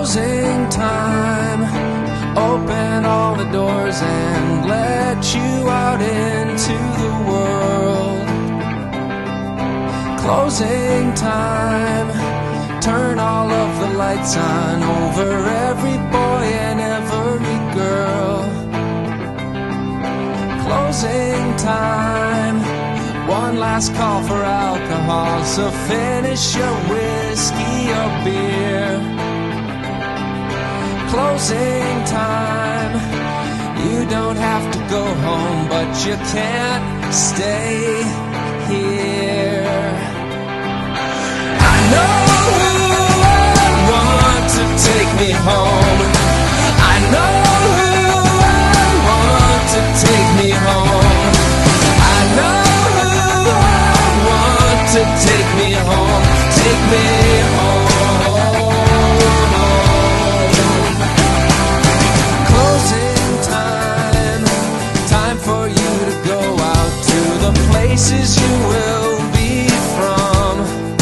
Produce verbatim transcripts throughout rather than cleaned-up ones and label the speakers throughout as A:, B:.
A: Closing time. Open all the doors and let you out into the world. Closing time. Turn all of the lights on over every boy and every girl. Closing time. One last call for alcohol, so finish your whiskey or beer. Closing time. You don't have to go home, but you can't stay here. I know who I want to take me home. I know who I want to take me home. I know who I want to take me home. Take me home. Places you will be from.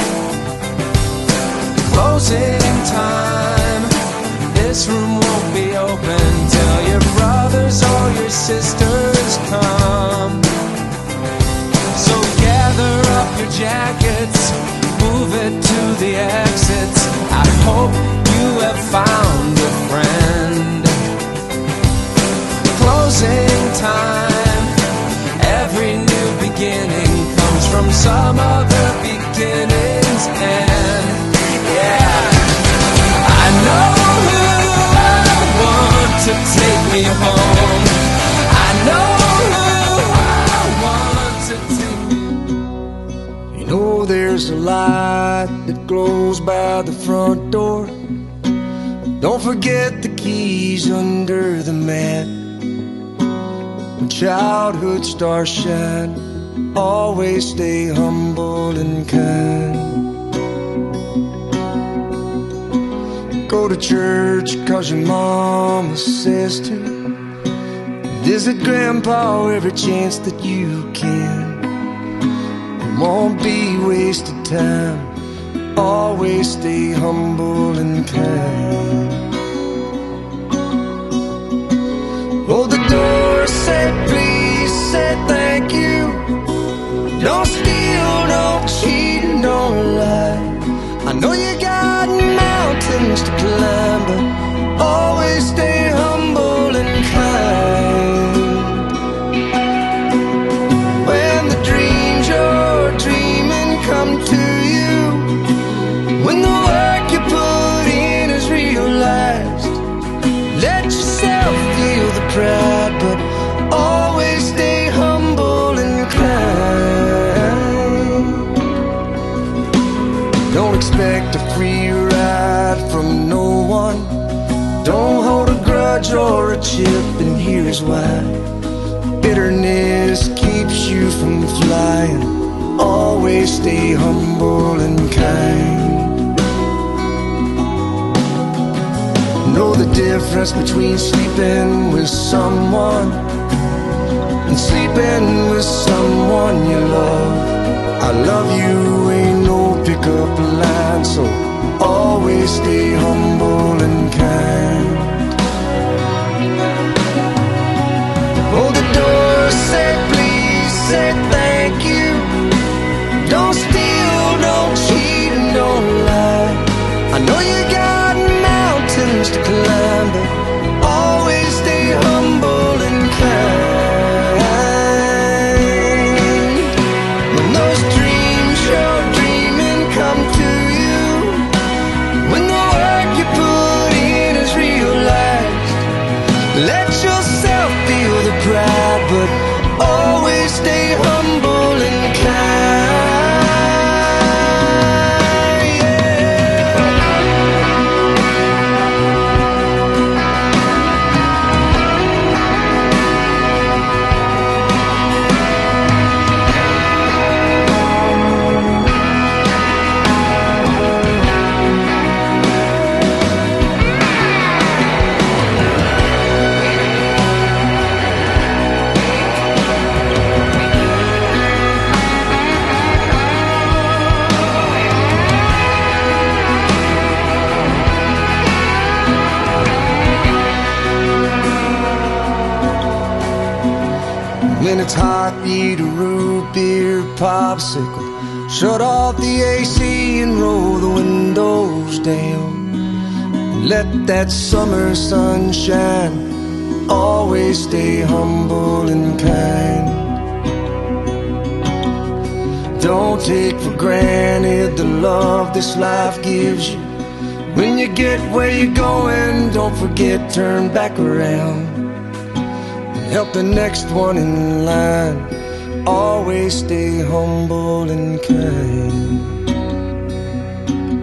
A: Closing time. This room won't be open till your brothers or your sisters come. So gather up your jackets, move it to the exits. I hope you have found a friend. Closing time. Every new beginning comes from some other beginning's end. Yeah, I know who I want to take me home. I know who I want to take me. You know there's a light that glows by the front door. Don't forget the keys under the mat. When childhood stars shine, always stay humble and kind. Go to church cause your mama says to. Visit grandpa every chance that you can. It won't be wasted time. Always stay humble and kind. Hold the door, say please, say thank you. Don't steal, don't cheat, don't lie. I know you got mountains to climb, but always stay humble and kind. When the dreams you're dreaming come to you, when the work you put in is realized, let yourself feel the pride, but always stay humble and kind. Don't expect a free ride from no one. Don't hold a grudge or a chip, and here's why. Bitterness keeps you from flying. Always stay humble and kind. Know the difference between sleeping with someone and sleeping with someone you love. I love you ain't no pickup line, so always stay humble and kind. Hold the door, say please, say thank you. Don't steal, don't cheat, and don't lie. I know you got mountains to climb, but always stay humble and kind. When those dreams you're dreaming come to you, when the work
B: When it's hot, eat a root beer popsicle. Shut off the A C and roll the windows down. Let that summer sun shine. Always stay humble and kind. Don't take for granted the love this life gives you. When you get where you're going, don't forget, turn back around and help the next one in line. Always stay humble and kind.